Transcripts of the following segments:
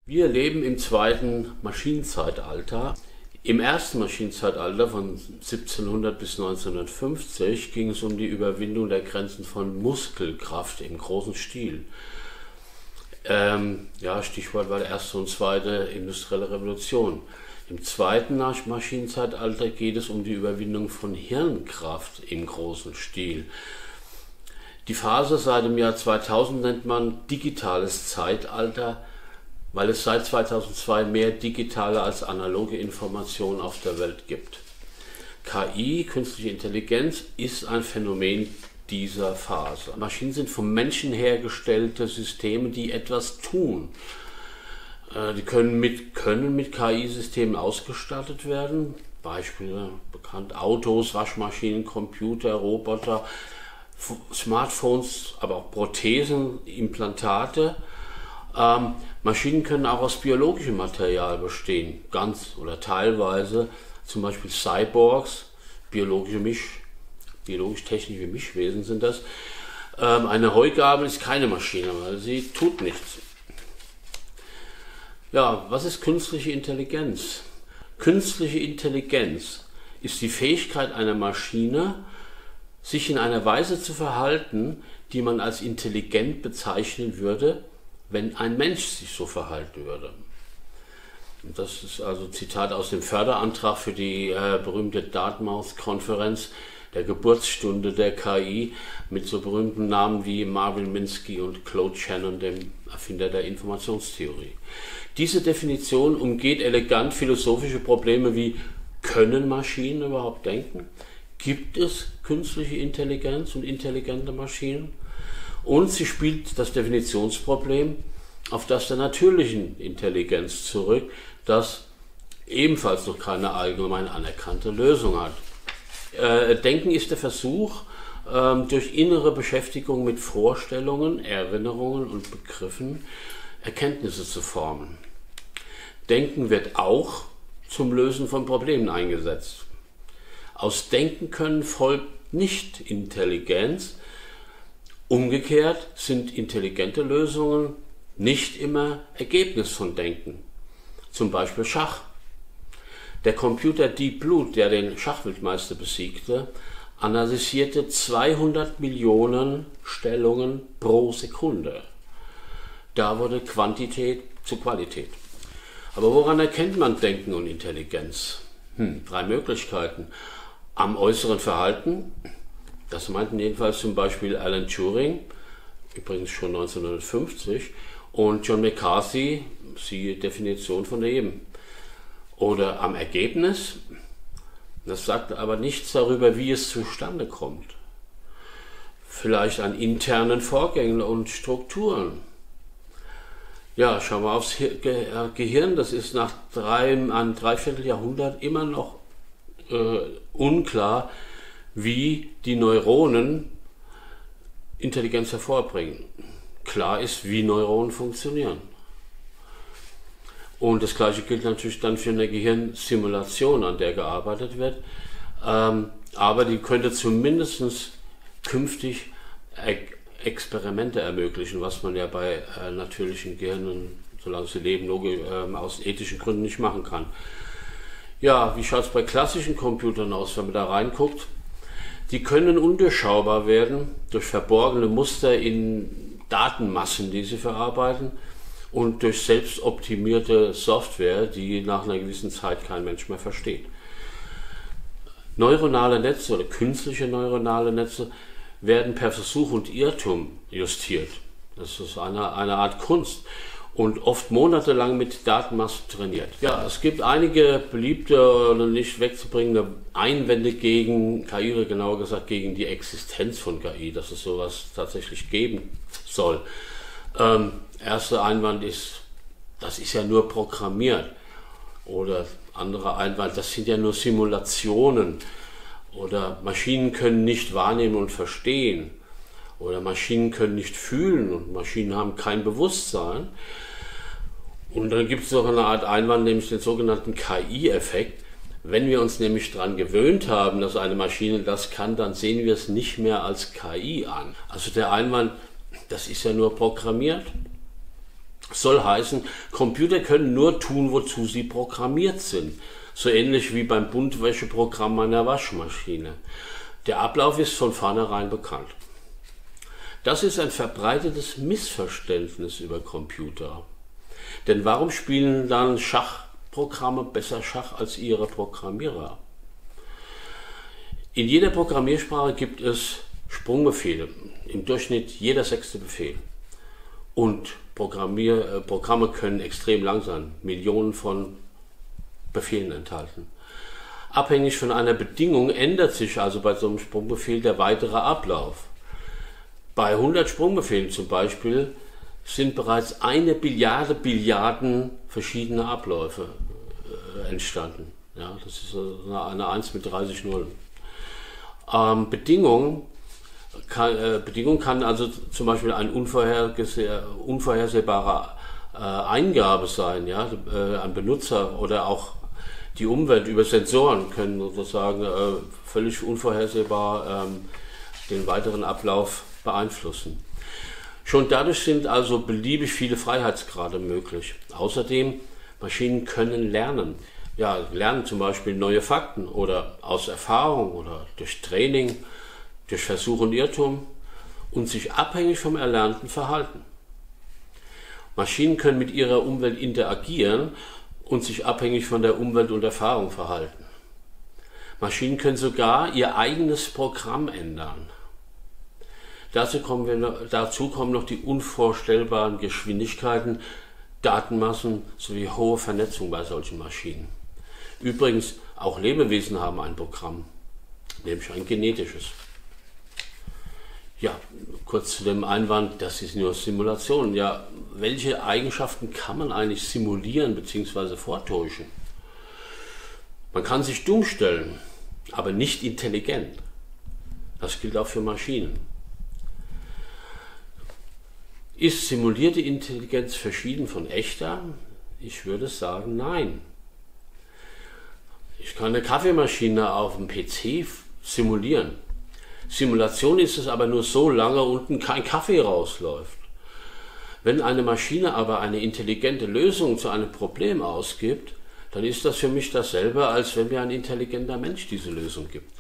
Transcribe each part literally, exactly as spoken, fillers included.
Wir leben im zweiten Maschinenzeitalter. Im ersten Maschinenzeitalter von siebzehnhundert bis neunzehnhundertfünfzig ging es um die Überwindung der Grenzen von Muskelkraft im großen Stil. Ähm, ja, Stichwort war die erste und zweite industrielle Revolution. Im zweiten Maschinenzeitalter geht es um die Überwindung von Hirnkraft im großen Stil. Die Phase seit dem Jahr zweitausend nennt man digitales Zeitalter, weil es seit zweitausendzwei mehr digitale als analoge Informationen auf der Welt gibt. K I, künstliche Intelligenz, ist ein Phänomen dieser Phase. Maschinen sind vom Menschen hergestellte Systeme, die etwas tun. Die können mit, können mit K I-Systemen ausgestattet werden. Beispiele bekannt: Autos, Waschmaschinen, Computer, Roboter, Smartphones, aber auch Prothesen, Implantate. Ähm, Maschinen können auch aus biologischem Material bestehen, ganz oder teilweise, zum Beispiel Cyborgs, biologische Misch, biologisch-technische Mischwesen sind das. Ähm, eine Heugabel ist keine Maschine, weil sie tut nichts. Ja, was ist künstliche Intelligenz? Künstliche Intelligenz ist die Fähigkeit einer Maschine, sich in einer Weise zu verhalten, die man als intelligent bezeichnen würde, wenn ein Mensch sich so verhalten würde. Und das ist also ein Zitat aus dem Förderantrag für die äh, berühmte Dartmouth-Konferenz, der Geburtsstunde der K I, mit so berühmten Namen wie Marvin Minsky und Claude Shannon, dem Erfinder der Informationstheorie. Diese Definition umgeht elegant philosophische Probleme wie: Können Maschinen überhaupt denken? Gibt es künstliche Intelligenz und intelligente Maschinen? Und sie spielt das Definitionsproblem auf das der natürlichen Intelligenz zurück, das ebenfalls noch keine allgemein anerkannte Lösung hat. Äh, Denken ist der Versuch, äh, durch innere Beschäftigung mit Vorstellungen, Erinnerungen und Begriffen Erkenntnisse zu formen. Denken wird auch zum Lösen von Problemen eingesetzt. Aus Denken können folgt nicht Intelligenz. Umgekehrt sind intelligente Lösungen nicht immer Ergebnis von Denken. Zum Beispiel Schach. Der Computer Deep Blue, der den Schachweltmeister besiegte, analysierte zweihundert Millionen Stellungen pro Sekunde. Da wurde Quantität zu Qualität. Aber woran erkennt man Denken und Intelligenz? Hm, drei Möglichkeiten. Am äußeren Verhalten, das meinten jedenfalls zum Beispiel Alan Turing, übrigens schon neunzehnhundertfünfzig, und John McCarthy, siehe Definition von eben. Oder am Ergebnis, das sagt aber nichts darüber, wie es zustande kommt. Vielleicht an internen Vorgängen und Strukturen. Ja, schauen wir aufs Gehirn, das ist nach drei, einem Dreivierteljahrhundert immer noch äh, unklar, wie die Neuronen Intelligenz hervorbringen. Klar ist, wie Neuronen funktionieren. Und das Gleiche gilt natürlich dann für eine Gehirnsimulation, an der gearbeitet wird. Ähm, aber die könnte zumindest künftig e Experimente ermöglichen, was man ja bei äh, natürlichen Gehirnen, solange sie leben, logisch, äh, aus ethischen Gründen nicht machen kann. Ja, wie schaut es bei klassischen Computern aus, wenn man da reinguckt? Die können undurchschaubar werden durch verborgene Muster in Datenmassen, die sie verarbeiten, und durch selbstoptimierte Software, die nach einer gewissen Zeit kein Mensch mehr versteht. Neuronale Netze oder künstliche neuronale Netze werden per Versuch und Irrtum justiert. Das ist eine, eine Art Kunst und oft monatelang mit Datenmassen trainiert. Ja, es gibt einige beliebte oder nicht wegzubringende Einwände gegen K I, oder genauer gesagt gegen die Existenz von K I, dass es sowas tatsächlich geben soll. Ähm, erster Einwand ist, das ist ja nur programmiert. Oder anderer Einwand, das sind ja nur Simulationen. Oder Maschinen können nicht wahrnehmen und verstehen. Oder Maschinen können nicht fühlen und Maschinen haben kein Bewusstsein. Und dann gibt es noch eine Art Einwand, nämlich den sogenannten K I-Effekt. Wenn wir uns nämlich daran gewöhnt haben, dass eine Maschine das kann, dann sehen wir es nicht mehr als K I an. Also der Einwand, das ist ja nur programmiert. Soll heißen, Computer können nur tun, wozu sie programmiert sind. So ähnlich wie beim Buntwäscheprogramm einer Waschmaschine. Der Ablauf ist von vornherein bekannt. Das ist ein verbreitetes Missverständnis über Computer. Denn warum spielen dann Schachprogramme besser Schach als ihre Programmierer? In jeder Programmiersprache gibt es Sprungbefehle, im Durchschnitt jeder sechste Befehl. Und Programmier, äh, Programme können extrem lang sein, Millionen von Befehlen enthalten. Abhängig von einer Bedingung ändert sich also bei so einem Sprungbefehl der weitere Ablauf. Bei hundert Sprungbefehlen zum Beispiel sind bereits eine Billiarde Billiarden verschiedene Abläufe äh, entstanden. Ja, das ist eine, eine eins mit dreißig Nullen. Ähm, Bedingung, kann, äh, Bedingung kann also zum Beispiel eine unvorhergese unvorhersehbare äh, Eingabe sein, ja, äh, ein Benutzer oder auch die Umwelt über Sensoren können sozusagen äh, völlig unvorhersehbar ähm, den weiteren Ablauf beeinflussen. Schon dadurch sind also beliebig viele Freiheitsgrade möglich. Außerdem, Maschinen können lernen. Ja, lernen zum Beispiel neue Fakten oder aus Erfahrung oder durch Training, durch Versuch und Irrtum und sich abhängig vom Erlernten verhalten. Maschinen können mit ihrer Umwelt interagieren und sich abhängig von der Umwelt und Erfahrung verhalten. Maschinen können sogar ihr eigenes Programm ändern. Dazu kommen, wir, dazu kommen noch die unvorstellbaren Geschwindigkeiten, Datenmassen sowie hohe Vernetzung bei solchen Maschinen. Übrigens, auch Lebewesen haben ein Programm, nämlich ein genetisches. Ja, kurz zu dem Einwand, das ist nur Simulation. Ja, welche Eigenschaften kann man eigentlich simulieren bzw. vortäuschen? Man kann sich dumm stellen, aber nicht intelligent. Das gilt auch für Maschinen. Ist simulierte Intelligenz verschieden von echter? Ich würde sagen, nein. Ich kann eine Kaffeemaschine auf dem P C simulieren. Simulation ist es aber nur so lange unten kein Kaffee rausläuft. Wenn eine Maschine aber eine intelligente Lösung zu einem Problem ausgibt, dann ist das für mich dasselbe, als wenn mir ein intelligenter Mensch diese Lösung gibt.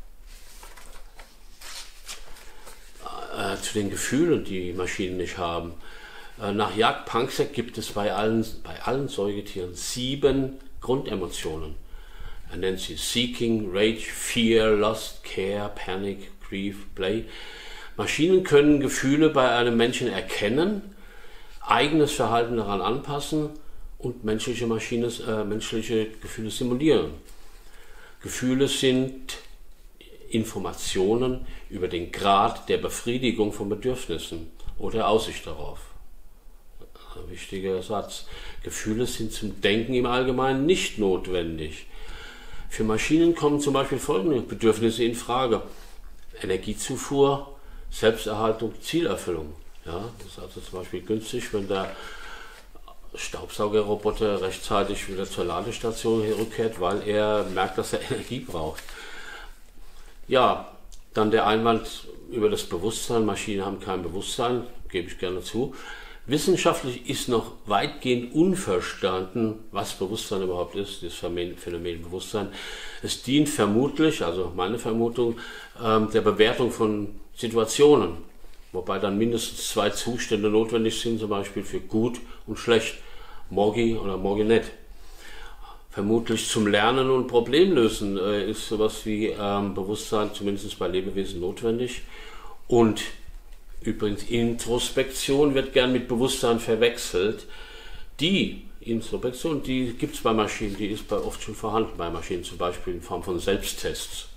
Äh, zu den Gefühlen, die Maschinen nicht haben. Äh, nach Jaak Panksepp gibt es bei allen, bei allen Säugetieren sieben Grundemotionen. Er nennt sie Seeking, Rage, Fear, Lust, Care, Panic, Grief, Play. Maschinen können Gefühle bei einem Menschen erkennen, eigenes Verhalten daran anpassen und menschliche, Maschine, äh, menschliche Gefühle simulieren. Gefühle sind Informationen über den Grad der Befriedigung von Bedürfnissen oder Aussicht darauf. Ein wichtiger Satz. Gefühle sind zum Denken im Allgemeinen nicht notwendig. Für Maschinen kommen zum Beispiel folgende Bedürfnisse in Frage: Energiezufuhr, Selbsterhaltung, Zielerfüllung. Ja, das ist also zum Beispiel günstig, wenn der Staubsaugerroboter rechtzeitig wieder zur Ladestation rückkehrt, weil er merkt, dass er Energie braucht. Ja, dann der Einwand über das Bewusstsein. Maschinen haben kein Bewusstsein, gebe ich gerne zu. Wissenschaftlich ist noch weitgehend unverstanden, was Bewusstsein überhaupt ist, das Phänomen Bewusstsein. Es dient vermutlich, also meine Vermutung, der Bewertung von Situationen, wobei dann mindestens zwei Zustände notwendig sind, zum Beispiel für gut und schlecht, Morgi oder Morgi nicht. Vermutlich zum Lernen und Problemlösen äh, ist sowas wie ähm, Bewusstsein zumindest bei Lebewesen notwendig. Und übrigens Introspektion wird gern mit Bewusstsein verwechselt. Die Introspektion, die gibt es bei Maschinen, die ist bei oft schon vorhanden bei Maschinen, zum Beispiel in Form von Selbsttests.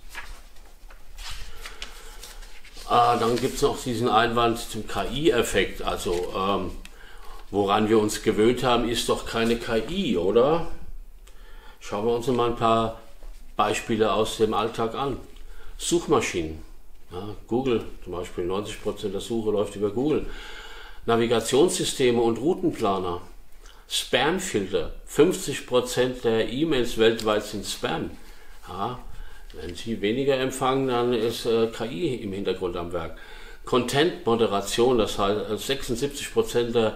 Ah, dann gibt es noch diesen Einwand zum K I-Effekt, also ähm, woran wir uns gewöhnt haben, ist doch keine K I, oder? Schauen wir uns mal ein paar Beispiele aus dem Alltag an. Suchmaschinen, ja, Google zum Beispiel, neunzig Prozent der Suche läuft über Google. Navigationssysteme und Routenplaner, Spamfilter, fünfzig Prozent der E-Mails weltweit sind Spam. Ja, wenn Sie weniger empfangen, dann ist äh, K I im Hintergrund am Werk. Content-Moderation, das heißt sechsundsiebzig Prozent der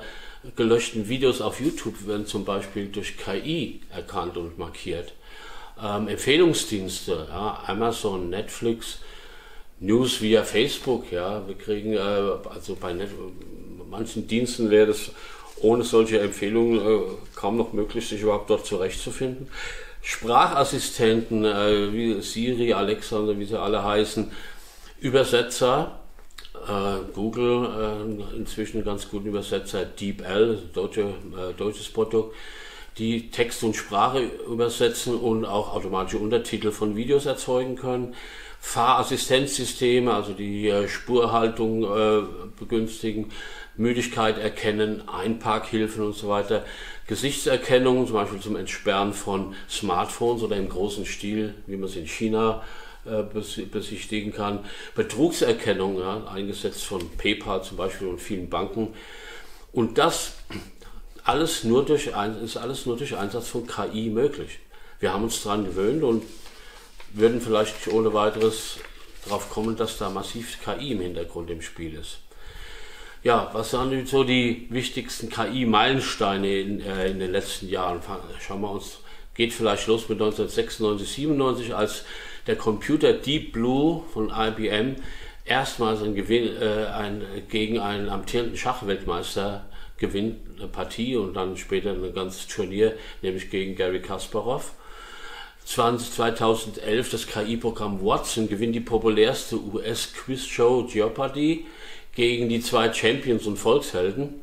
gelöschten Videos auf YouTube werden zum Beispiel durch K I erkannt und markiert. Ähm, Empfehlungsdienste, ja, Amazon, Netflix, News via Facebook, ja, wir kriegen, äh, also bei Net manchen Diensten wäre das ohne solche Empfehlungen äh, kaum noch möglich, sich überhaupt dort zurechtzufinden. Sprachassistenten, äh, wie Siri, Alexa, wie sie alle heißen, Übersetzer, äh, Google, äh, inzwischen einen ganz guten Übersetzer, DeepL, deutsche, äh, deutsches Produkt, die Text und Sprache übersetzen und auch automatische Untertitel von Videos erzeugen können. Fahrassistenzsysteme, also die äh, Spurhaltung äh, begünstigen, Müdigkeit erkennen, Einparkhilfen und so weiter. Gesichtserkennung, zum Beispiel zum Entsperren von Smartphones oder im großen Stil, wie man es in China äh, besichtigen kann. Betrugserkennung, ja, eingesetzt von PayPal zum Beispiel und vielen Banken. Und das alles nur durch ein, ist alles nur durch Einsatz von K I möglich. Wir haben uns daran gewöhnt und würden vielleicht ohne weiteres darauf kommen, dass da massiv K I im Hintergrund im Spiel ist. Ja, was sind so die wichtigsten K I-Meilensteine in, äh, in den letzten Jahren? Schauen wir uns, geht vielleicht los mit neunzehnhundertsechsundneunzig, siebenundneunzig, als der Computer Deep Blue von I B M erstmals ein Gewinn, äh, ein, gegen einen amtierenden Schachweltmeister gewinnt, eine Partie und dann später ein ganzes Turnier, nämlich gegen Garry Kasparov. zweitausendelf das K I-Programm Watson gewinnt die populärste U S-Quiz-Show Jeopardy gegen die zwei Champions und Volkshelden.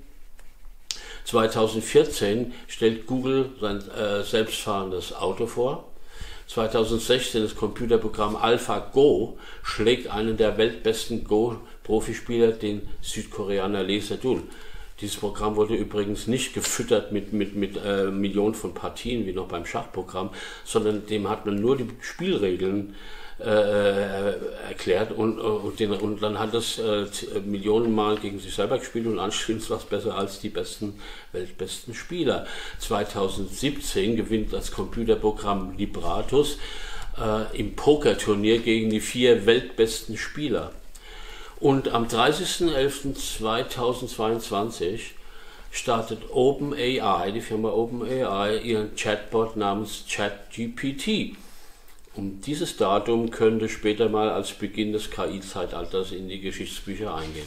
zweitausendvierzehn stellt Google sein äh, selbstfahrendes Auto vor. zweitausendsechzehn das Computerprogramm AlphaGo schlägt einen der weltbesten Go-Profispieler, den Südkoreaner Lee Sedol. Dieses Programm wurde übrigens nicht gefüttert mit, mit, mit äh, Millionen von Partien, wie noch beim Schachprogramm, sondern dem hat man nur die Spielregeln äh, erklärt und, und, den, und dann hat es äh, Millionen Mal gegen sich selber gespielt und anschließend war es besser als die besten, weltbesten Spieler. zweitausendsiebzehn gewinnt das Computerprogramm Libratus äh, im Pokerturnier gegen die vier weltbesten Spieler. Und am dreißigsten elften zweitausendzweiundzwanzig startet OpenAI, die Firma OpenAI, ihren Chatbot namens ChatGPT. Um dieses Datum könnte später mal als Beginn des K I-Zeitalters in die Geschichtsbücher eingehen.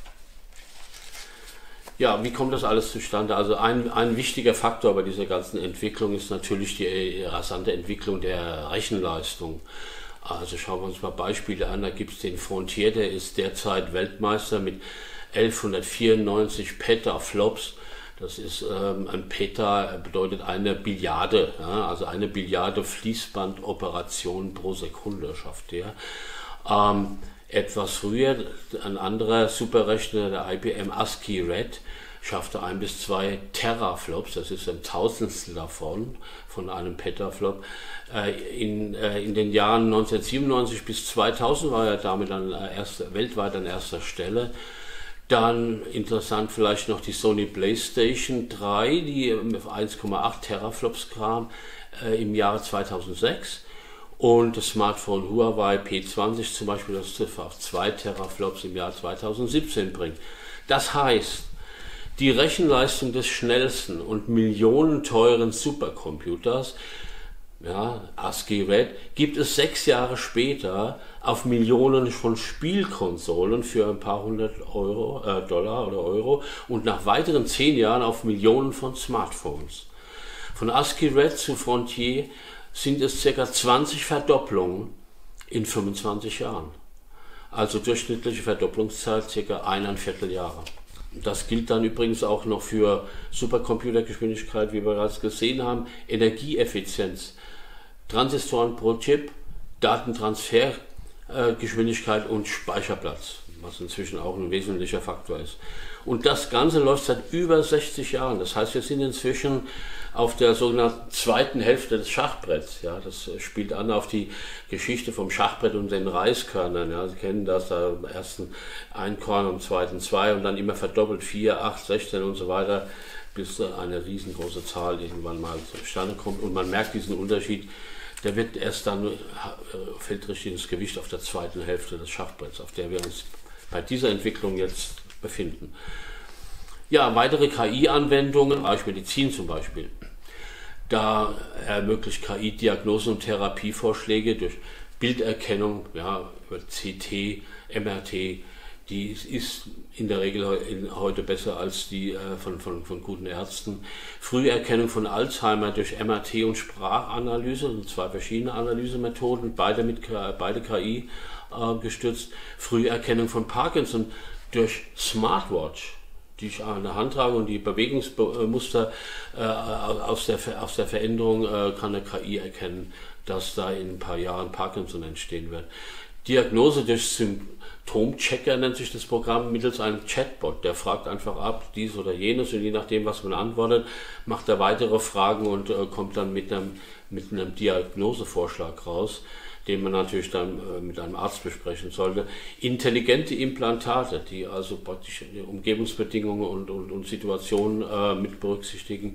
Ja, wie kommt das alles zustande? Also ein, ein wichtiger Faktor bei dieser ganzen Entwicklung ist natürlich die rasante Entwicklung der Rechenleistung. Also schauen wir uns mal Beispiele an, da gibt es den Frontier, der ist derzeit Weltmeister mit elfhundertvierundneunzig Petaflops. Das ist ähm, ein Peta, bedeutet eine Billiarde, ja, also eine Billiarde Fließbandoperation pro Sekunde schafft der. Ähm, etwas früher, ein anderer Superrechner, der I B M ASCII Red, schaffte ein bis zwei Teraflops, das ist ein Tausendstel davon, von einem Petaflop. In, in den Jahren neunzehnhundertsiebenundneunzig bis zweitausend war er damit an erster, weltweit an erster Stelle. Dann interessant vielleicht noch die Sony PlayStation drei, die auf eins Komma acht Teraflops kam äh, im Jahre zweitausendsechs. Und das Smartphone Huawei P zwanzig zum Beispiel, das auf zwei Teraflops im Jahr zweitausendsiebzehn bringt. Das heißt, die Rechenleistung des schnellsten und millionenteuren Supercomputers, ja, ASCII Red, gibt es sechs Jahre später auf Millionen von Spielkonsolen für ein paar hundert Euro, äh, Dollar oder Euro und nach weiteren zehn Jahren auf Millionen von Smartphones. Von ASCII Red zu Frontier sind es ca. zwanzig Verdopplungen in fünfundzwanzig Jahren. Also durchschnittliche Verdopplungszeit ca. eineinviertel Jahre. Das gilt dann übrigens auch noch für Supercomputergeschwindigkeit, wie wir bereits gesehen haben, Energieeffizienz, Transistoren pro Chip, Datentransfergeschwindigkeit äh, und Speicherplatz, was inzwischen auch ein wesentlicher Faktor ist. Und das Ganze läuft seit über sechzig Jahren. Das heißt, wir sind inzwischen auf der sogenannten zweiten Hälfte des Schachbretts. Ja, das spielt an auf die Geschichte vom Schachbrett und den Reiskörnern. Ja, Sie kennen das, da im ersten ein Korn, im zweiten zwei und dann immer verdoppelt, vier, acht, sechzehn und so weiter, bis eine riesengroße Zahl irgendwann mal zustande kommt. Und man merkt diesen Unterschied, der wird erst dann, fällt richtig ins Gewicht auf der zweiten Hälfte des Schachbretts, auf der wir uns bei dieser Entwicklung jetzt befinden. Ja, weitere K I-Anwendungen, Bereich Medizin zum Beispiel. Da ermöglicht K I Diagnosen und Therapievorschläge durch Bilderkennung, ja, über C T, M R T. Die ist in der Regel heute besser als die äh, von, von, von guten Ärzten. Früherkennung von Alzheimer durch M R T und Sprachanalyse, also zwei verschiedene Analysemethoden, beide mit beide K I äh, gestützt. Früherkennung von Parkinson durch Smartwatch, die ich an der Hand trage, und die Bewegungsmuster äh, aus, der, aus der Veränderung äh, kann eine K I erkennen, dass da in ein paar Jahren Parkinson entstehen wird. Diagnose durch Symptomchecker nennt sich das Programm, mittels einem Chatbot. Der fragt einfach ab, dies oder jenes, und je nachdem, was man antwortet, macht er weitere Fragen und äh, kommt dann mit einem, mit einem Diagnosevorschlag raus, den man natürlich dann äh, mit einem Arzt besprechen sollte. Intelligente Implantate, die also praktisch die Umgebungsbedingungen und, und, und Situationen äh, mit berücksichtigen.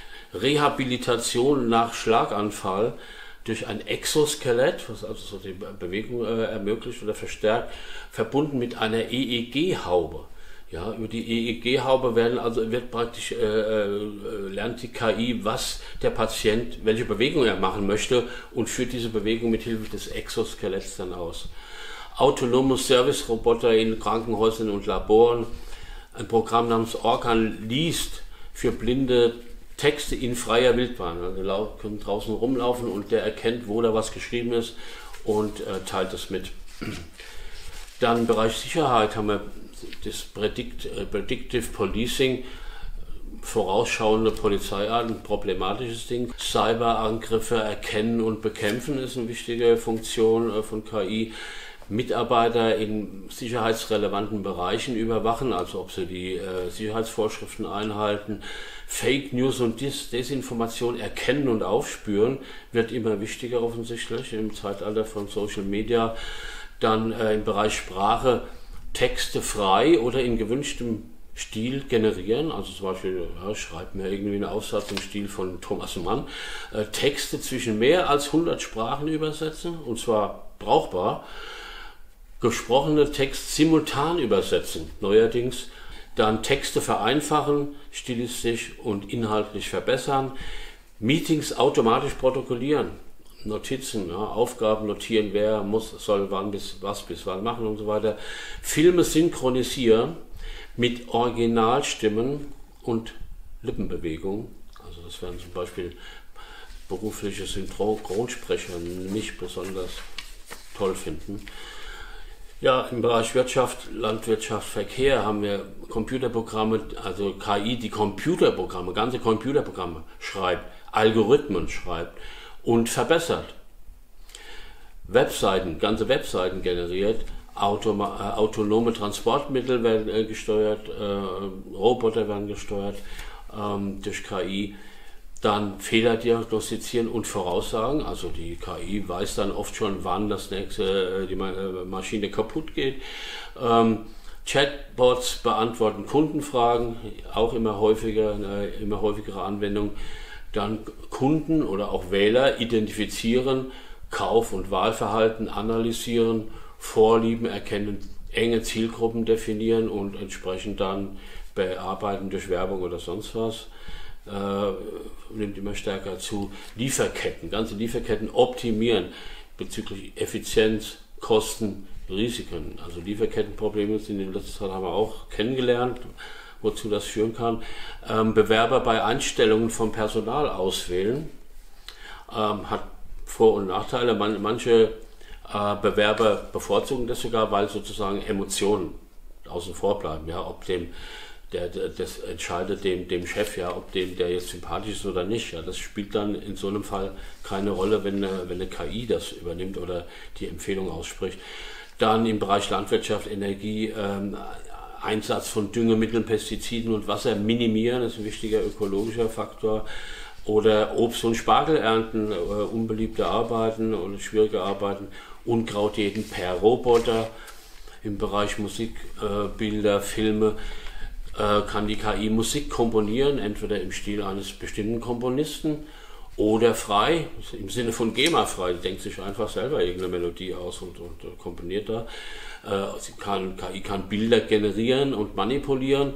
Rehabilitation nach Schlaganfall durch ein Exoskelett, was also so die Bewegung äh, ermöglicht oder verstärkt, verbunden mit einer E E G-Haube. Ja, über die E E G-Haube werden also wird praktisch äh, äh, lernt die K I, was der Patient, welche Bewegung er machen möchte, und führt diese Bewegung mit Hilfe des Exoskeletts dann aus. Autonome Service-Roboter in Krankenhäusern und Laboren. Ein Programm namens Orkan liest für Blinde Texte in freier Wildbahn. Also können draußen rumlaufen und der erkennt, wo da was geschrieben ist, und äh, teilt das mit. Dann im Bereich Sicherheit haben wir das Predict, äh, Predictive Policing, vorausschauende Polizeiart, ein problematisches Ding. Cyberangriffe erkennen und bekämpfen ist eine wichtige Funktion äh, von K I. Mitarbeiter in sicherheitsrelevanten Bereichen überwachen, also ob sie die äh, Sicherheitsvorschriften einhalten. Fake News und Dis Desinformation erkennen und aufspüren, wird immer wichtiger offensichtlich im Zeitalter von Social Media. Dann äh, im Bereich Sprache Texte frei oder in gewünschtem Stil generieren, also zum Beispiel, ja, schreibt mir irgendwie einen Aufsatz im Stil von Thomas Mann, äh, Texte zwischen mehr als hundert Sprachen übersetzen, und zwar brauchbar. Gesprochene Text simultan übersetzen, neuerdings. Dann Texte vereinfachen, stilistisch und inhaltlich verbessern. Meetings automatisch protokollieren. Notizen, ja, Aufgaben notieren, wer muss, soll wann bis was bis wann machen und so weiter. Filme synchronisieren mit Originalstimmen und Lippenbewegungen. Also das werden zum Beispiel berufliche Synchronsprecher nicht besonders toll finden. Ja, im Bereich Wirtschaft, Landwirtschaft, Verkehr haben wir Computerprogramme, also K I, die Computerprogramme, ganze Computerprogramme schreibt, Algorithmen schreibt und verbessert. Webseiten, ganze Webseiten generiert, Automa- äh, autonome Transportmittel werden äh, gesteuert, äh, Roboter werden gesteuert ähm, durch K I. Dann Fehler diagnostizieren und voraussagen, also die K I weiß dann oft schon, wann das nächste die Maschine kaputt geht. Ähm, Chatbots beantworten Kundenfragen, auch immer häufiger, eine immer häufigere Anwendung. Dann Kunden oder auch Wähler identifizieren, Kauf- und Wahlverhalten analysieren, Vorlieben erkennen, enge Zielgruppen definieren und entsprechend dann bearbeiten durch Werbung oder sonst was. Äh, nimmt immer stärker zu. Lieferketten, ganze Lieferketten optimieren bezüglich Effizienz, Kosten, Risiken. Also Lieferkettenprobleme sind in letzter Zeit haben wir auch kennengelernt, wozu das führen kann. Ähm, Bewerber bei Einstellungen von Personal auswählen, ähm, hat Vor- und Nachteile. Man, manche äh, Bewerber bevorzugen das sogar, weil sozusagen Emotionen außen vor bleiben. Ja, ob dem Der, der, das entscheidet dem, dem Chef, ja, ob dem der jetzt sympathisch ist oder nicht. Ja, das spielt dann in so einem Fall keine Rolle, wenn eine, wenn eine K I das übernimmt oder die Empfehlung ausspricht. Dann im Bereich Landwirtschaft, Energie, ähm, Einsatz von Düngemitteln, Pestiziden und Wasser minimieren, das ist ein wichtiger ökologischer Faktor. Oder Obst- und Spargelernten, äh, unbeliebte Arbeiten oder schwierige Arbeiten, Unkrautjäten per Roboter. Im Bereich Musik, äh, Bilder, Filme, kann die K I Musik komponieren, entweder im Stil eines bestimmten Komponisten oder frei, im Sinne von GEMA-frei, die denkt sich einfach selber irgendeine Melodie aus und, und, und komponiert da. Sie kann, K I kann Bilder generieren und manipulieren,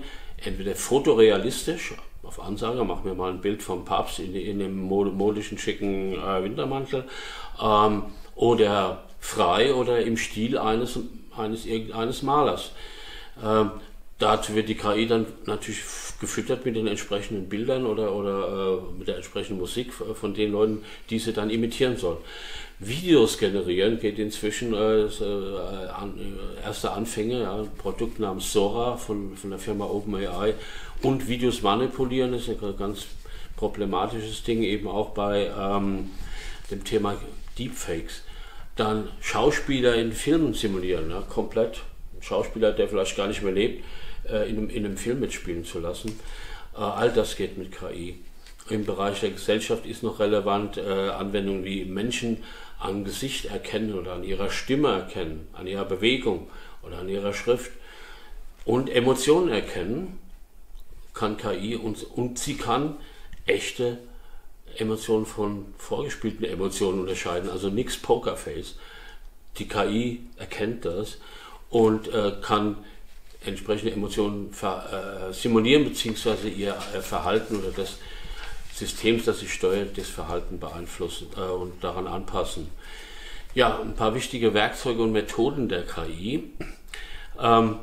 entweder fotorealistisch, auf Ansage, mach mir mal ein Bild vom Papst in, in dem modischen schicken äh, Wintermantel, ähm, oder frei oder im Stil eines, eines, eines Malers. Ähm, dazu wird die K I dann natürlich gefüttert mit den entsprechenden Bildern oder, oder äh, mit der entsprechenden Musik von den Leuten, die sie dann imitieren sollen. Videos generieren geht inzwischen äh, äh, an, äh, erste Anfänge, ja, ein Produkt namens Sora von, von der Firma OpenAI, und Videos manipulieren ist ein ganz problematisches Ding, eben auch bei ähm, dem Thema Deepfakes. Dann Schauspieler in Filmen simulieren, ja, komplett. Ein Schauspieler, der vielleicht gar nicht mehr lebt, äh, in, einem, in einem Film mitspielen zu lassen. Äh, all das geht mit K I. Im Bereich der Gesellschaft ist noch relevant äh, Anwendungen wie Menschen am Gesicht erkennen oder an ihrer Stimme erkennen, an ihrer Bewegung oder an ihrer Schrift, und Emotionen erkennen kann K I, und, und sie kann echte Emotionen von vorgespielten Emotionen unterscheiden, also nichts Pokerface. Die K I erkennt das und äh, kann entsprechende Emotionen ver, äh, simulieren, beziehungsweise ihr äh, Verhalten oder das Systems, das sie steuert, das Verhalten beeinflussen äh, und daran anpassen. Ja, ein paar wichtige Werkzeuge und Methoden der K I. Ähm,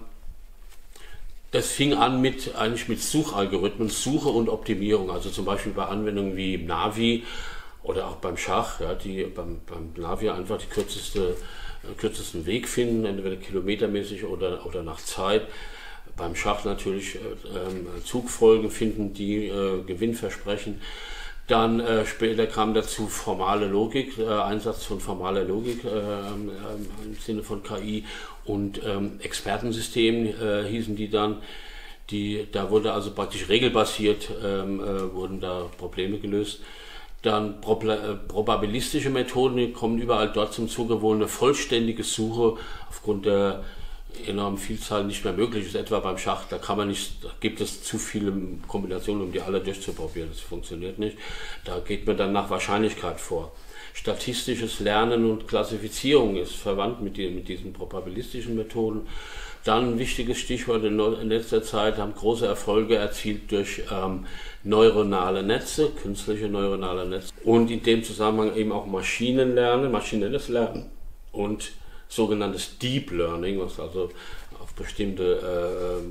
das fing an mit, eigentlich mit Suchalgorithmen, Suche und Optimierung, also zum Beispiel bei Anwendungen wie Navi oder auch beim Schach, ja, die beim, beim Navi einfach die kürzeste, äh, kürzesten Weg finden, entweder kilometermäßig oder, oder nach Zeit. Beim Schach natürlich äh, äh, Zugfolgen finden, die äh, Gewinn versprechen. Dann äh, später kam dazu formale Logik, äh, Einsatz von formaler Logik äh, äh, im Sinne von K I, und ähm, Expertensystemen äh, hießen die dann. Die, da wurde also praktisch regelbasiert, ähm, äh, wurden da Probleme gelöst. Dann prob äh, probabilistische Methoden, die kommen überall dort zum Zuge, wo eine vollständige Suche aufgrund der enormen Vielzahl nicht mehr möglich ist, etwa beim Schach. Da kann man nicht, da gibt es zu viele Kombinationen, um die alle durchzuprobieren. Das funktioniert nicht. Da geht man dann nach Wahrscheinlichkeit vor. Statistisches Lernen und Klassifizierung ist verwandt mit, die, mit diesen probabilistischen Methoden. Dann ein wichtiges Stichwort in letzter Zeit, haben große Erfolge erzielt durch ähm, neuronale Netze, künstliche neuronale Netze, und in dem Zusammenhang eben auch Maschinenlernen, maschinelles Lernen und sogenanntes Deep Learning, was also auf bestimmte,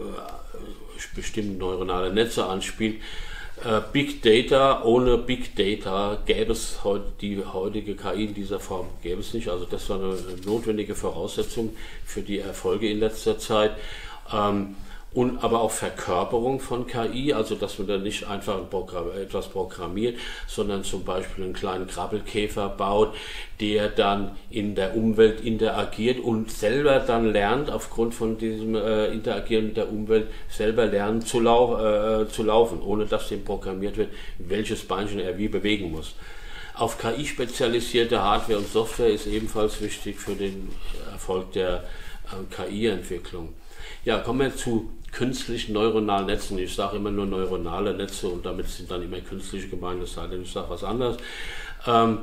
äh, bestimmte neuronale Netze anspielt. Äh, Big Data, ohne Big Data gäbe es heute, die heutige K I in dieser Form gäbe es nicht. Also das war eine notwendige Voraussetzung für die Erfolge in letzter Zeit. Ähm, Und aber auch Verkörperung von K I, also dass man da nicht einfach ein Programm, etwas programmiert, sondern zum Beispiel einen kleinen Krabbelkäfer baut, der dann in der Umwelt interagiert und selber dann lernt, aufgrund von diesem äh, Interagieren mit der Umwelt, selber lernen zu, lau äh, zu laufen, ohne dass dem programmiert wird, welches Beinchen er wie bewegen muss. Auf K I spezialisierte Hardware und Software ist ebenfalls wichtig für den Erfolg der äh, K I-Entwicklung. Ja, kommen wir zu künstlichen neuronalen Netzen. Ich sage immer nur neuronale Netze und damit sind dann immer künstliche gemeint, es sei denn, ich sage was anderes. Ähm,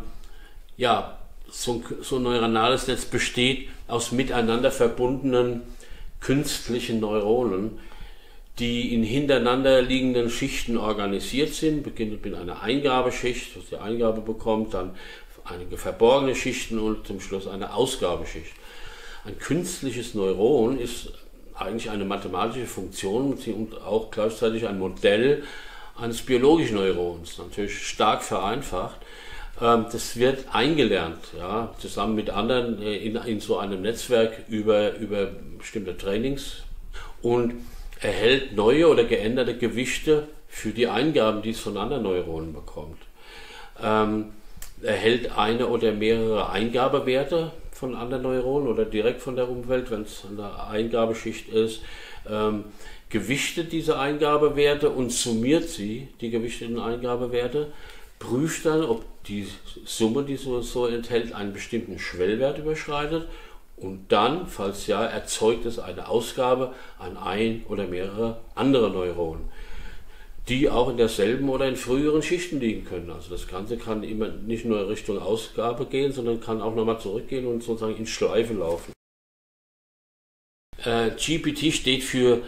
ja, so, so ein neuronales Netz besteht aus miteinander verbundenen künstlichen Neuronen, die in hintereinander liegenden Schichten organisiert sind. Beginnt mit einer Eingabeschicht, was die Eingabe bekommt, dann einige verborgene Schichten und zum Schluss eine Ausgabeschicht. Ein künstliches Neuron ist eigentlich eine mathematische Funktion und auch gleichzeitig ein Modell eines biologischen Neurons, natürlich stark vereinfacht. Das wird eingelernt, ja, zusammen mit anderen in, in so einem Netzwerk über, über bestimmte Trainings, und erhält neue oder geänderte Gewichte für die Eingaben, die es von anderen Neuronen bekommt. Ähm, erhält eine oder mehrere Eingabewerte von anderen Neuronen oder direkt von der Umwelt, wenn es eine Eingabeschicht ist, ähm, gewichtet diese Eingabewerte und summiert sie, die gewichteten Eingabewerte, prüft dann, ob die Summe, die so, so enthält, einen bestimmten Schwellwert überschreitet, und dann, falls ja, erzeugt es eine Ausgabe an ein oder mehrere andere Neuronen, die auch in derselben oder in früheren Schichten liegen können. Also das Ganze kann immer nicht nur Richtung Ausgabe gehen, sondern kann auch nochmal zurückgehen und sozusagen in Schleife laufen. Äh, G P T steht für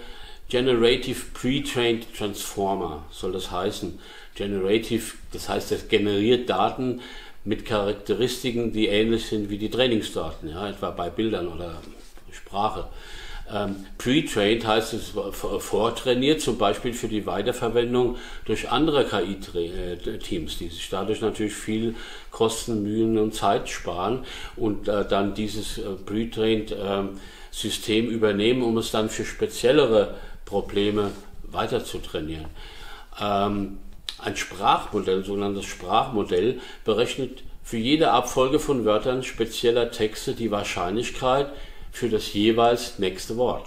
Generative Pre-Trained Transformer soll das heißen. Generative, das heißt, es generiert Daten mit Charakteristiken, die ähnlich sind wie die Trainingsdaten, ja, etwa bei Bildern oder Sprache. Ähm, Pre-trained heißt es vortrainiert, zum Beispiel für die Weiterverwendung durch andere K I-Teams, die sich dadurch natürlich viel Kosten, Mühen und Zeit sparen und äh, dann dieses äh, Pre-trained äh, System übernehmen, um es dann für speziellere Probleme weiter zu trainieren. Ähm, ein Sprachmodell, sogenanntes Sprachmodell, berechnet für jede Abfolge von Wörtern spezieller Texte die Wahrscheinlichkeit für das jeweils nächste Wort.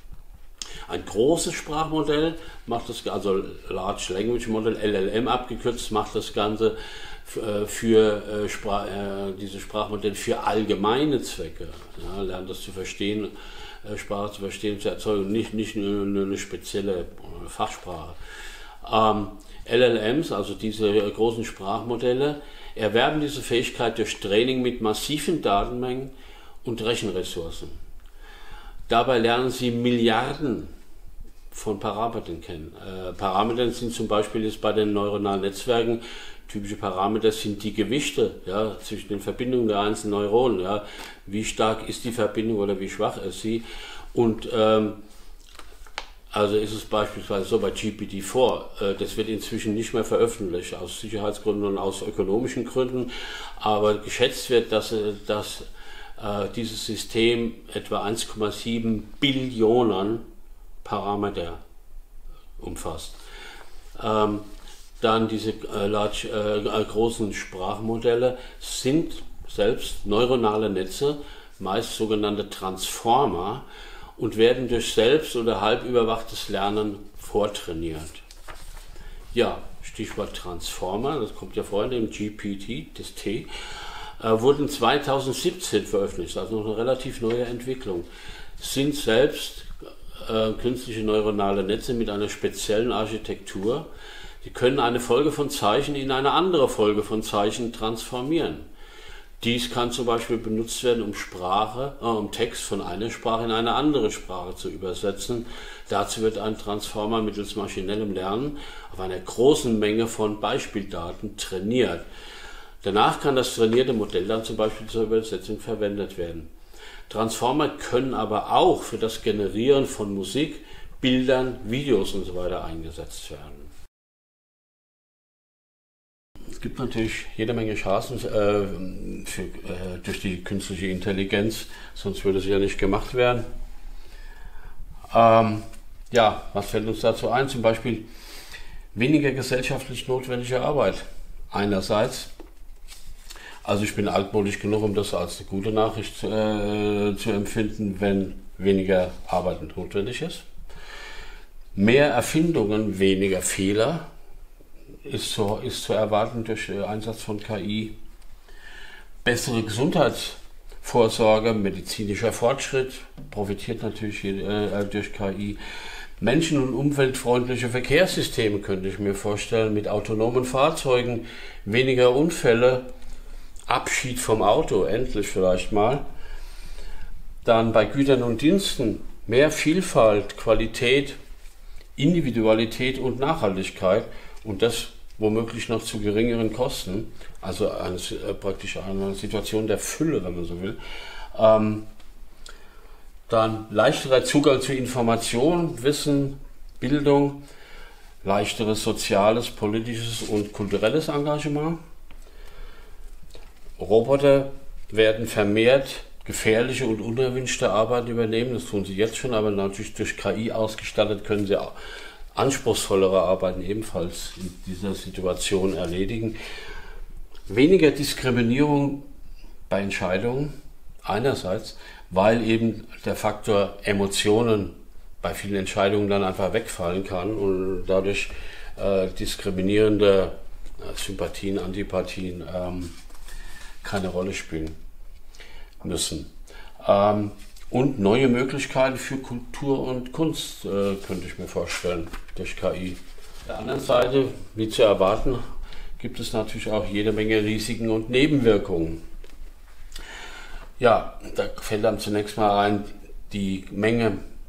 Ein großes Sprachmodell macht das, also Large Language Model, L L M abgekürzt, macht das Ganze für, für äh, Sprach, äh, diese Sprachmodell für allgemeine Zwecke. Ja, lernt das zu verstehen, äh, Sprache zu verstehen, zu erzeugen, nicht, nicht nur, nur eine spezielle Fachsprache. Ähm, L L Ms, also diese großen Sprachmodelle, erwerben diese Fähigkeit durch Training mit massiven Datenmengen und Rechenressourcen. Dabei lernen sie Milliarden von Parametern kennen. Äh, Parameter sind zum Beispiel jetzt bei den neuronalen Netzwerken, typische Parameter sind die Gewichte, ja, zwischen den Verbindungen der einzelnen Neuronen. Ja. Wie stark ist die Verbindung oder wie schwach ist sie? Und ähm, also ist es beispielsweise so bei G P T vier, äh, das wird inzwischen nicht mehr veröffentlicht, aus Sicherheitsgründen und aus ökonomischen Gründen, aber geschätzt wird, dass, dass äh, dieses System etwa eins Komma sieben Billionen Parameter umfasst. Ähm, dann diese äh, large, äh, großen Sprachmodelle sind selbst neuronale Netze, meist sogenannte Transformer, und werden durch selbst- oder halbüberwachtes Lernen vortrainiert. Ja, Stichwort Transformer, das kommt ja vorhin im G P T, das T, äh, wurden zweitausendsiebzehn veröffentlicht, also noch eine relativ neue Entwicklung. Sind selbst äh, künstliche neuronale Netze mit einer speziellen Architektur. Die können eine Folge von Zeichen in eine andere Folge von Zeichen transformieren. Dies kann zum Beispiel benutzt werden, um Sprache, äh, um Text von einer Sprache in eine andere Sprache zu übersetzen. Dazu wird ein Transformer mittels maschinellem Lernen auf einer großen Menge von Beispieldaten trainiert. Danach kann das trainierte Modell dann zum Beispiel zur Übersetzung verwendet werden. Transformer können aber auch für das Generieren von Musik, Bildern, Videos und so weiter eingesetzt werden. Es gibt natürlich jede Menge Chancen äh, für, äh, durch die künstliche Intelligenz, sonst würde sie ja nicht gemacht werden. Ähm, ja, was fällt uns dazu ein? Zum Beispiel weniger gesellschaftlich notwendige Arbeit. Einerseits, also ich bin altmodisch genug, um das als eine gute Nachricht äh, zu empfinden, wenn weniger Arbeit notwendig ist. Mehr Erfindungen, weniger Fehler. Ist zu, ist zu erwarten durch den Einsatz von K I. Bessere Gesundheitsvorsorge, medizinischer Fortschritt profitiert natürlich äh, durch K I. Menschen- und umweltfreundliche Verkehrssysteme könnte ich mir vorstellen, mit autonomen Fahrzeugen, weniger Unfälle, Abschied vom Auto, endlich vielleicht mal. Dann bei Gütern und Diensten mehr Vielfalt, Qualität, Individualität und Nachhaltigkeit. Und das womöglich noch zu geringeren Kosten, also eine, äh, praktisch eine Situation der Fülle, wenn man so will. Ähm, dann leichterer Zugang zu Information, Wissen, Bildung, leichteres soziales, politisches und kulturelles Engagement. Roboter werden vermehrt gefährliche und unerwünschte Arbeit übernehmen, das tun sie jetzt schon, aber natürlich durch K I ausgestattet können sie auch anspruchsvollere Arbeiten ebenfalls in dieser Situation erledigen. Weniger Diskriminierung bei Entscheidungen einerseits, weil eben der Faktor Emotionen bei vielen Entscheidungen dann einfach wegfallen kann und dadurch äh, diskriminierende äh, Sympathien, Antipathien ähm, keine Rolle spielen müssen. Ähm, Und neue Möglichkeiten für Kultur und Kunst äh, könnte ich mir vorstellen durch K I. Auf der anderen Seite, wie zu erwarten, gibt es natürlich auch jede Menge Risiken und Nebenwirkungen. Ja, da fällt dann zunächst mal rein die Menge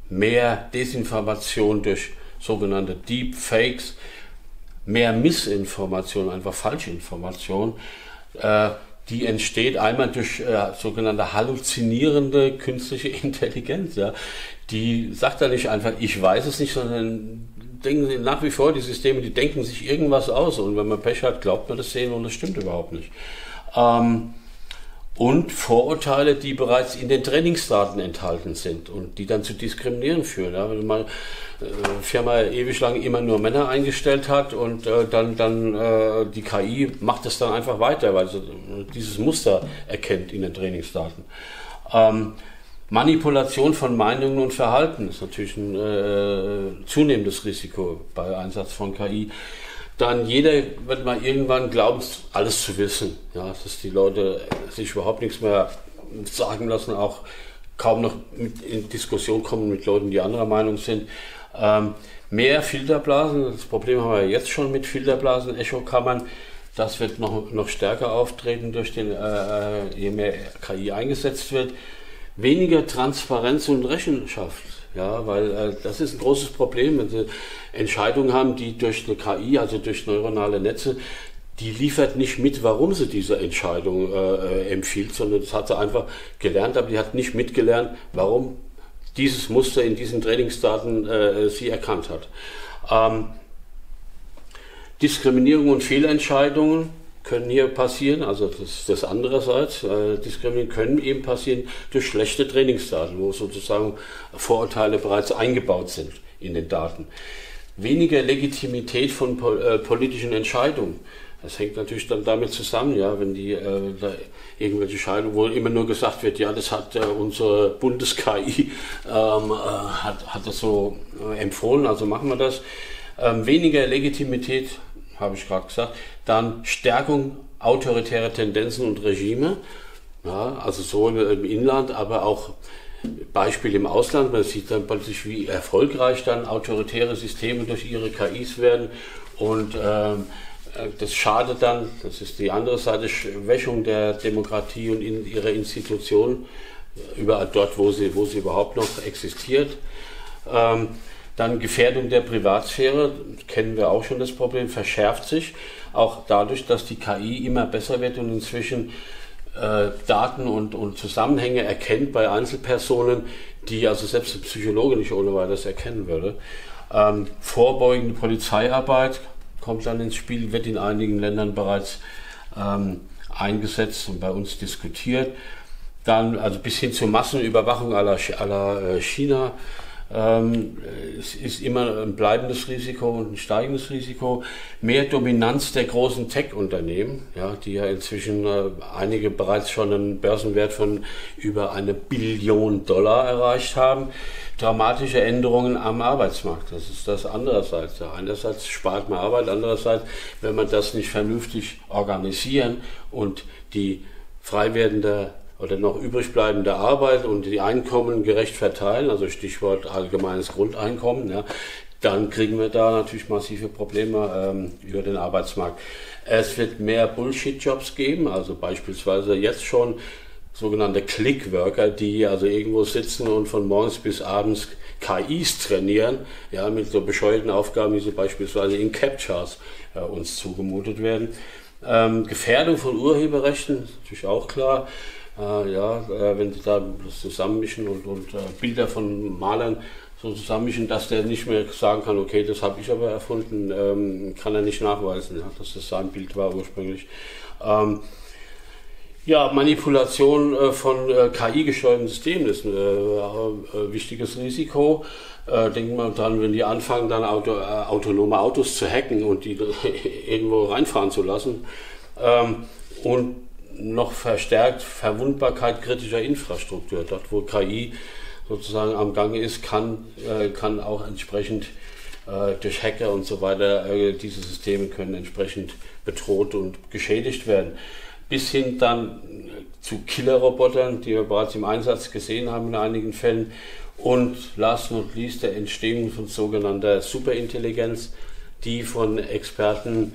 mehr Desinformation durch sogenannte Deepfakes, mehr Missinformation, einfach Falschinformation, äh, die entsteht einmal durch äh, sogenannte halluzinierende künstliche Intelligenz. Ja. Die sagt dann nicht einfach, ich weiß es nicht, sondern denken nach wie vor, die Systeme, die denken sich irgendwas aus und wenn man Pech hat, glaubt man das sehen und das stimmt überhaupt nicht. Ähm, und Vorurteile, die bereits in den Trainingsdaten enthalten sind und die dann zu Diskriminieren führen. Ja, wenn man eine Firma ewig lang immer nur Männer eingestellt hat und äh, dann, dann äh, die K I macht es dann einfach weiter, weil sie dieses Muster erkennt in den Trainingsdaten. Ähm, Manipulation von Meinungen und Verhalten ist natürlich ein äh, zunehmendes Risiko bei Einsatz von K I. Dann jeder wird mal irgendwann glauben, alles zu wissen, ja, dass die Leute sich überhaupt nichts mehr sagen lassen, auch kaum noch mit in Diskussion kommen mit Leuten, die anderer Meinung sind. Ähm, mehr Filterblasen, das Problem haben wir jetzt schon mit Filterblasen, Echokammern, das wird noch, noch stärker auftreten, durch den, äh, je mehr K I eingesetzt wird. Weniger Transparenz und Rechenschaft, ja, weil äh, das ist ein großes Problem, wenn Sie Entscheidungen haben, die durch eine K I, also durch neuronale Netze, die liefert nicht mit, warum sie diese Entscheidung äh, empfiehlt, sondern das hat sie einfach gelernt, aber die hat nicht mitgelernt, warum dieses Muster in diesen Trainingsdaten äh, sie erkannt hat. Ähm, Diskriminierung und Fehlentscheidungen können hier passieren, also das, das andererseits, äh, Diskriminierungen können eben passieren durch schlechte Trainingsdaten, wo sozusagen Vorurteile bereits eingebaut sind in den Daten. Weniger Legitimität von po äh, politischen Entscheidungen. Das hängt natürlich dann damit zusammen, ja, wenn die äh, da irgendwelche Entscheidungen, wo immer nur gesagt wird, ja, das hat äh, unsere Bundes-K I ähm, äh, hat, hat das so äh, empfohlen, also machen wir das. Ähm, weniger Legitimität, habe ich gerade gesagt. Dann Stärkung autoritärer Tendenzen und Regime, ja, also sowohl im Inland, aber auch Beispiel im Ausland. Man sieht dann plötzlich, wie erfolgreich dann autoritäre Systeme durch ihre K Is werden und ähm, das schadet dann, das ist die andere Seite, Schwächung der Demokratie und in ihrer Institutionen, überall dort, wo sie, wo sie überhaupt noch existiert. Ähm, dann Gefährdung der Privatsphäre, kennen wir auch schon das Problem, verschärft sich, auch dadurch, dass die K I immer besser wird und inzwischen äh, Daten und, und Zusammenhänge erkennt bei Einzelpersonen, die also selbst ein Psychologe nicht ohne weiteres erkennen würde. Ähm, vorbeugende Polizeiarbeit kommt dann ins Spiel, wird in einigen Ländern bereits ähm, eingesetzt und bei uns diskutiert. Dann also bis hin zur Massenüberwachung à la, à la China. Ähm, es ist immer ein bleibendes Risiko und ein steigendes Risiko. Mehr Dominanz der großen Tech-Unternehmen, ja, die ja inzwischen äh, einige bereits schon einen Börsenwert von über eine Billion Dollar erreicht haben. Dramatische Änderungen am Arbeitsmarkt, das ist das andererseits. Ja. Einerseits spart man Arbeit, andererseits, wenn man das nicht vernünftig organisieren und die frei werdende oder noch übrig bleibende Arbeit und die Einkommen gerecht verteilen, also Stichwort allgemeines Grundeinkommen, ja, dann kriegen wir da natürlich massive Probleme ähm, über den Arbeitsmarkt. Es wird mehr Bullshit-Jobs geben, also beispielsweise jetzt schon sogenannte Click-Worker, die also irgendwo sitzen und von morgens bis abends K Is trainieren, ja, mit so bescheuerten Aufgaben, wie sie beispielsweise in Captchas äh, uns zugemutet werden. Ähm, Gefährdung von Urheberrechten, ist natürlich auch klar. Äh, ja, äh, wenn sie da das zusammenmischen und, und äh, Bilder von Malern so zusammenmischen, dass der nicht mehr sagen kann, okay, das habe ich aber erfunden, ähm, kann er nicht nachweisen, ja, dass das sein Bild war ursprünglich. Ähm, ja, Manipulation äh, von äh, K I-gesteuerten Systemen ist ein äh, äh, wichtiges Risiko. Äh, denken wir dran, wenn die anfangen, dann Auto, äh, autonome Autos zu hacken und die irgendwo reinfahren zu lassen. Ähm, und noch verstärkt Verwundbarkeit kritischer Infrastruktur. Dort, wo K I sozusagen am Gange ist, kann, äh, kann auch entsprechend äh, durch Hacker und so weiter, äh, diese Systeme können entsprechend bedroht und geschädigt werden. Bis hin dann zu Killerrobotern, die wir bereits im Einsatz gesehen haben in einigen Fällen. Und last not least der Entstehung von sogenannter Superintelligenz, die von Experten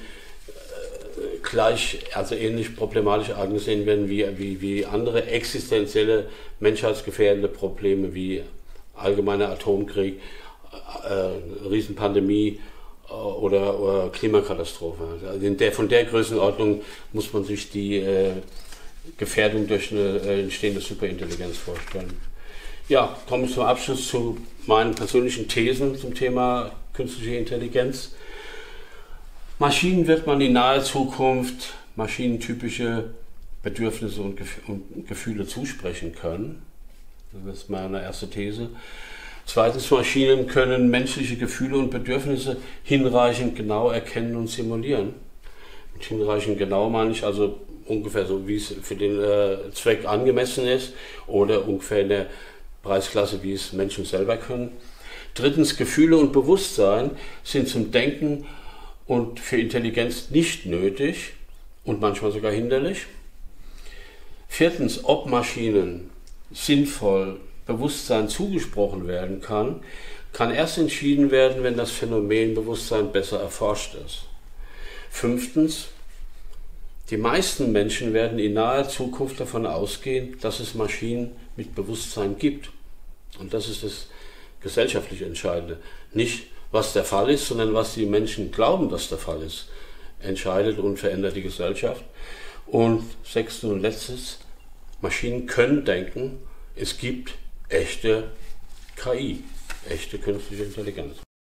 gleich, also ähnlich problematisch angesehen werden wie, wie, wie andere existenzielle, menschheitsgefährdende Probleme wie allgemeiner Atomkrieg, äh, Riesenpandemie äh, oder, oder Klimakatastrophe. Also in der, von der Größenordnung muss man sich die äh, Gefährdung durch eine äh, entstehende Superintelligenz vorstellen. Ja, komme ich zum Abschluss zu meinen persönlichen Thesen zum Thema künstliche Intelligenz. Maschinen wird man in naher Zukunft maschinentypische Bedürfnisse und Gefühle zusprechen können. Das ist meine erste These. Zweitens, Maschinen können menschliche Gefühle und Bedürfnisse hinreichend genau erkennen und simulieren. Mit hinreichend genau meine ich also ungefähr so, wie es für den äh, Zweck angemessen ist oder ungefähr in der Preisklasse, wie es Menschen selber können. Drittens, Gefühle und Bewusstsein sind zum Denken und für Intelligenz nicht nötig und manchmal sogar hinderlich. Viertens, ob Maschinen sinnvoll Bewusstsein zugesprochen werden kann, kann erst entschieden werden, wenn das Phänomen Bewusstsein besser erforscht ist. Fünftens, die meisten Menschen werden in naher Zukunft davon ausgehen, dass es Maschinen mit Bewusstsein gibt. Und das ist das gesellschaftlich Entscheidende. Nicht, was der Fall ist, sondern was die Menschen glauben, dass der Fall ist, entscheidet und verändert die Gesellschaft. Und sechstens und letztes, Maschinen können denken, es gibt echte K I, echte künstliche Intelligenz.